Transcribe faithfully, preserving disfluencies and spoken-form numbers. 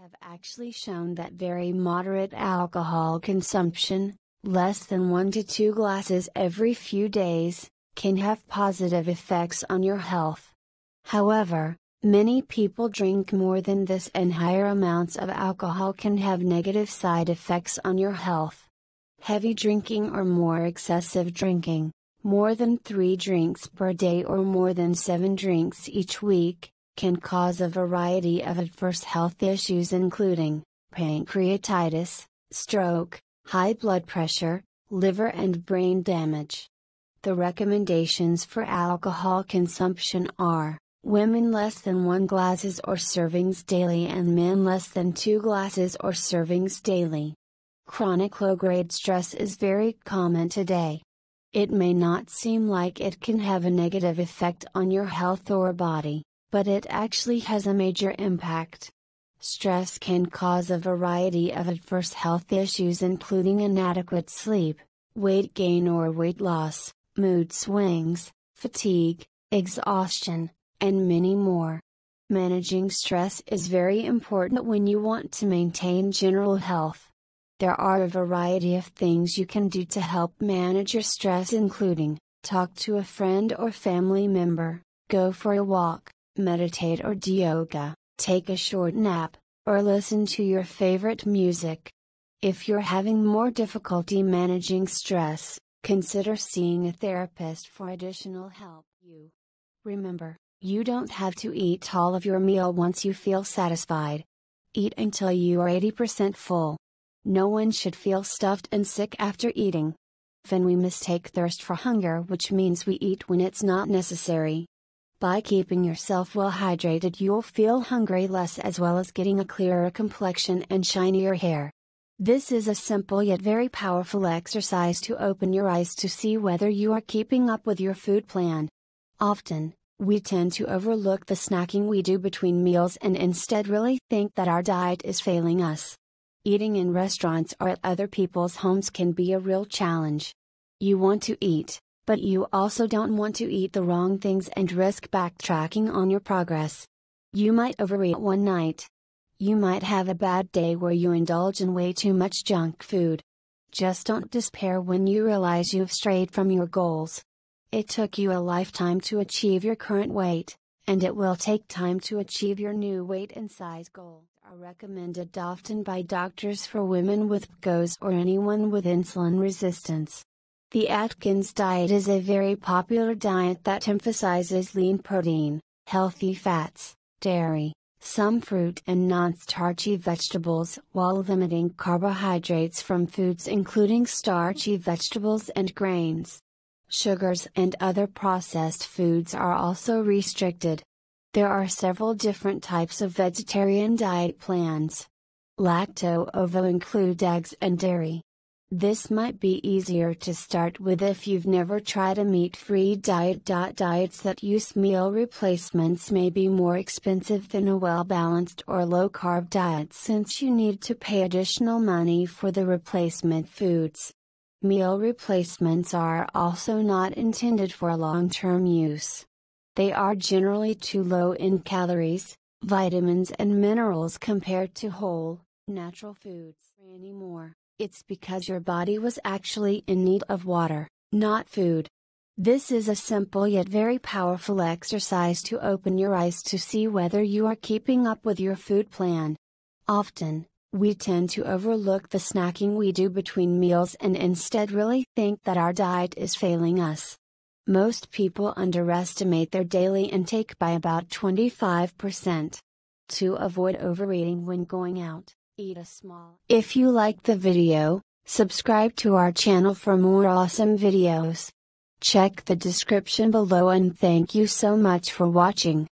have actually shown that very moderate alcohol consumption, less than one to two glasses every few days, can have positive effects on your health. However, many people drink more than this, and higher amounts of alcohol can have negative side effects on your health. Heavy drinking or more excessive drinking, more than three drinks per day or more than seven drinks each week, can cause a variety of adverse health issues including pancreatitis, stroke, high blood pressure, liver and brain damage. The recommendations for alcohol consumption are: women less than one glasses or servings daily and men less than two glasses or servings daily. Chronic low-grade stress is very common today. It may not seem like it can have a negative effect on your health or body, but it actually has a major impact. Stress can cause a variety of adverse health issues including inadequate sleep, weight gain or weight loss, mood swings, fatigue, exhaustion, and many more. Managing stress is very important when you want to maintain general health. There are a variety of things you can do to help manage your stress, including talk to a friend or family member, go for a walk, meditate or do yoga, take a short nap, or listen to your favorite music. If you're having more difficulty managing stress, consider seeing a therapist for additional help. You remember, you don't have to eat all of your meal once you feel satisfied. Eat until you are eighty percent full. No one should feel stuffed and sick after eating. Often we mistake thirst for hunger, which means we eat when it's not necessary. By keeping yourself well hydrated, you'll feel hungry less, as well as getting a clearer complexion and shinier hair. This is a simple yet very powerful exercise to open your eyes to see whether you are keeping up with your food plan. Often, we tend to overlook the snacking we do between meals and instead really think that our diet is failing us. Eating in restaurants or at other people's homes can be a real challenge. You want to eat, but you also don't want to eat the wrong things and risk backtracking on your progress. You might overeat one night. You might have a bad day where you indulge in way too much junk food. Just don't despair when you realize you've strayed from your goals. It took you a lifetime to achieve your current weight, and it will take time to achieve your new weight and size goal. Are recommended often by doctors for women with P C O S or anyone with insulin resistance. The Atkins diet is a very popular diet that emphasizes lean protein, healthy fats, dairy, some fruit and non-starchy vegetables, while limiting carbohydrates from foods including starchy vegetables and grains. Sugars and other processed foods are also restricted. There are several different types of vegetarian diet plans. Lacto-ovo include eggs and dairy. This might be easier to start with if you've never tried a meat-free diet. Diets that use meal replacements may be more expensive than a well-balanced or low-carb diet, since you need to pay additional money for the replacement foods. Meal replacements are also not intended for long-term use. They are generally too low in calories, vitamins and minerals compared to whole, natural foods. Anymore, it's because your body was actually in need of water, not food. This is a simple yet very powerful exercise to open your eyes to see whether you are keeping up with your food plan. Often, we tend to overlook the snacking we do between meals and instead really think that our diet is failing us. Most people underestimate their daily intake by about twenty-five percent. To avoid overeating when going out, eat a small. If you liked the video, subscribe to our channel for more awesome videos. Check the description below, and thank you so much for watching.